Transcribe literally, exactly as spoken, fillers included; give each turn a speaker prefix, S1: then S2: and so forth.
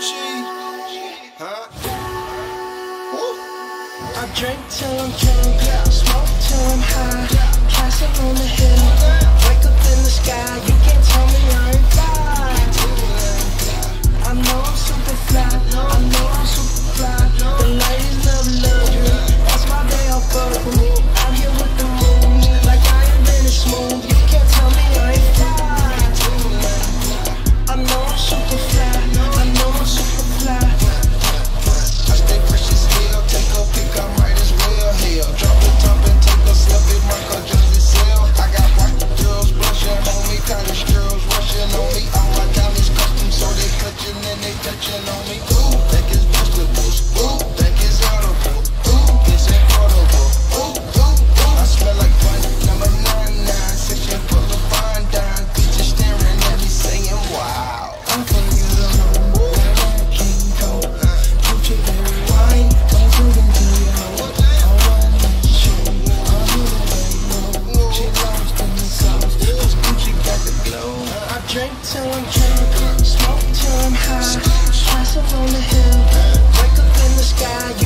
S1: Gucci, huh? Woo.
S2: I drink till I'm drunk, smoke till I'm high, castle on the hill, wake up in the sky, you can't tell me I ain't fly. I know I'm super fly, I know I'm super fly, the ladies love luxury, that's why they all fuck with me. I'm here with the moves, like I ain't been smooth, you can't tell me I ain't fly. I know I'm super fly, I know I'm super fly.
S1: I stay fresh as hell, take a pic, I might as well hell. Drop the top and take a selfie, Michael Jersey sell. I got white girls blushing on me, college girls rushing on me. All my diamonds custom, so they clutching and they touching on me. Ooh, think it's vegetables, ooh, think it's audible, ooh, this ain't audible, ooh, ooh, ooh. I smell like fun, number nine nine, section full of fine dine. Bitches staring at me saying wow.
S2: I'm feeling alone, like King Kong. Gucci berry wine, don't do them to you. I want you, I'm moving way low. She lost in the sauce, cause Gucci got the glow. I drink till I'm drunk, smoke till I'm high, castle on the hill, wake up in the sky.